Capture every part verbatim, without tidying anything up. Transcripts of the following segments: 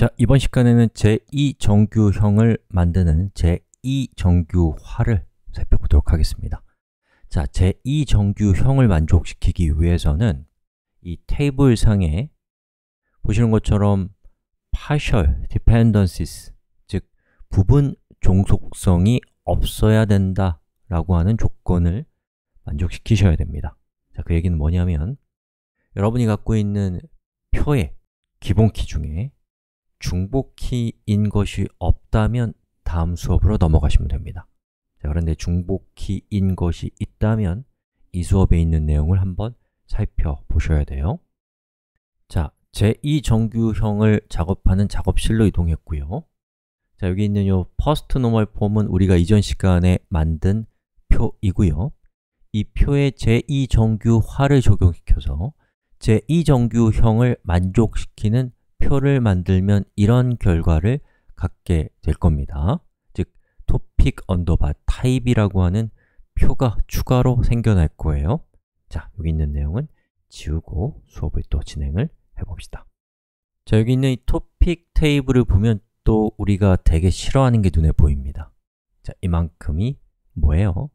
자, 이번 시간에는 제이 정규형을 만드는 제이 정규화를 살펴보도록 하겠습니다. 자, 제이 정규형을 만족시키기 위해서는 이 테이블상에 보시는 것처럼 partial dependencies, 즉 부분 종속성이 없어야 된다 라고 하는 조건을 만족시키셔야 됩니다. 자, 그 얘기는 뭐냐면 여러분이 갖고 있는 표의 기본키 중에 중복키인 것이 없다면 다음 수업으로 넘어가시면 됩니다. 자, 그런데 중복키인 것이 있다면 이 수업에 있는 내용을 한번 살펴보셔야 돼요. 자, 제이 정규형을 작업하는 작업실로 이동했고요. 자, 여기 있는 이 first normal form은 우리가 이전 시간에 만든 표이고요. 이 표에 제이 정규화를 적용시켜서 제이 정규형을 만족시키는 표를 만들면 이런 결과를 갖게 될 겁니다. 즉, topic underbar type이라고 하는 표가 추가로 생겨날 거예요. 자, 여기 있는 내용은 지우고 수업을 또 진행을 해봅시다. 자, 여기 있는 이 topic 테이블을 보면 또 우리가 되게 싫어하는 게 눈에 보입니다. 자, 이만큼이 뭐예요?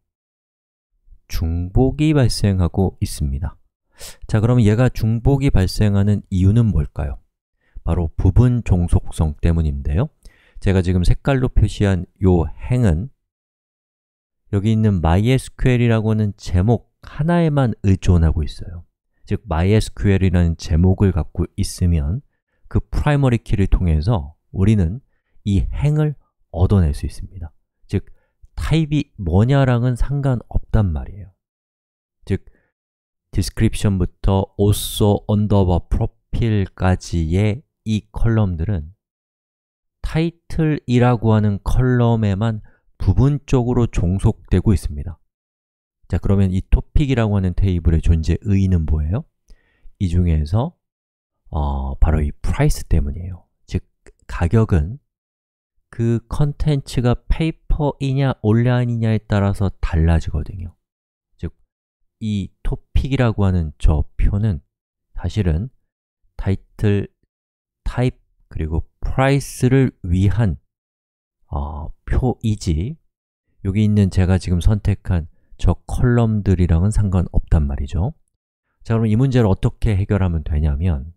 중복이 발생하고 있습니다. 자, 그럼 얘가 중복이 발생하는 이유는 뭘까요? 바로 부분 종속성 때문인데요. 제가 지금 색깔로 표시한 요 행은 여기 있는 MySQL이라고 하는 제목 하나에만 의존하고 있어요. 즉, MySQL이라는 제목을 갖고 있으면 그 프라이머리 키를 통해서 우리는 이 행을 얻어낼 수 있습니다. 즉, 타입이 뭐냐랑은 상관없단 말이에요. 즉, description부터 also, underbar, profil까지의 이 컬럼들은 title이라고 하는 컬럼에만 부분적으로 종속되고 있습니다. 자, 그러면 이 topic이라고 하는 테이블의 존재 의의는 뭐예요? 이 중에서 어, 바로 이 price 때문이에요. 즉, 가격은 그 컨텐츠가 페이퍼이냐 온라인이냐에 따라서 달라지거든요. 즉, 이 topic이라고 하는 저 표는 사실은 타이틀, 타입, 그리고 price를 위한 어, 표이지 여기 있는 제가 지금 선택한 저 컬럼들이랑은 상관없단 말이죠. 자, 그럼 이 문제를 어떻게 해결하면 되냐면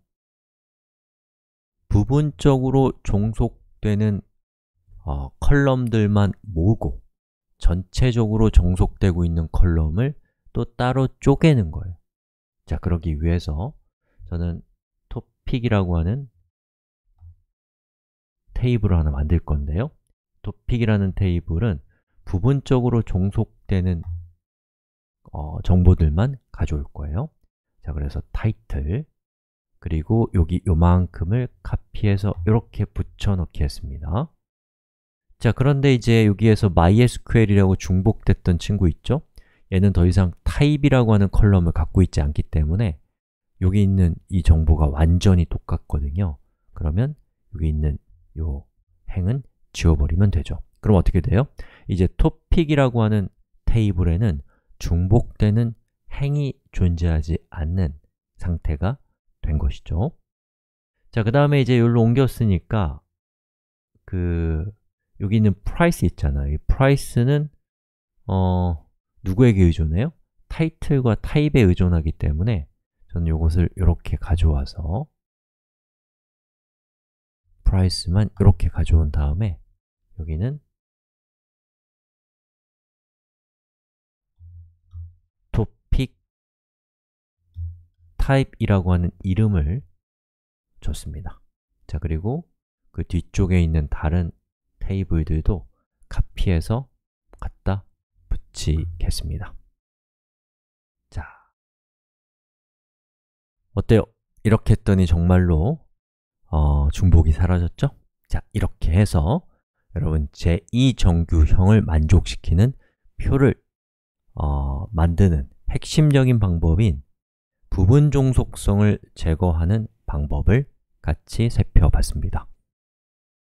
부분적으로 종속되는 어, 컬럼들만 모으고 전체적으로 종속되고 있는 컬럼을 또 따로 쪼개는 거예요. 자, 그러기 위해서 저는 topic이라고 하는 테이블을 하나 만들 건데요. topic이라는 테이블은 부분적으로 종속되는 어, 정보들만 가져올 거예요. 자, 그래서 title 그리고 여기 요만큼을 카피해서 이렇게 붙여넣기 했습니다. 자, 그런데 이제 여기에서 MySQL이라고 중복됐던 친구 있죠? 얘는 더 이상 타입이라고 하는 컬럼을 갖고 있지 않기 때문에 여기 있는 이 정보가 완전히 똑같거든요. 그러면 여기 있는 요 행은 지워버리면 되죠. 그럼 어떻게 돼요? 이제 topic이라고 하는 테이블에는 중복되는 행이 존재하지 않는 상태가 된 것이죠. 자, 그 다음에 이제 여기로 옮겼으니까 그 여기 있는 price 있잖아요. 이 price는 어, 누구에게 의존해요? 타이틀과 타입에 의존하기 때문에 저는 이것을 이렇게 가져와서 price만 이렇게 가져온 다음에 여기는 topic type이라고 하는 이름을 줬습니다. 자, 그리고 그 뒤쪽에 있는 다른 테이블들도 카피해서 갖다 붙이겠습니다. 자, 어때요? 이렇게 했더니 정말로 어, 중복이 사라졌죠? 자, 이렇게 해서 여러분 제이 정규형을 만족시키는 표를 어, 만드는 핵심적인 방법인 부분 종속성을 제거하는 방법을 같이 살펴봤습니다.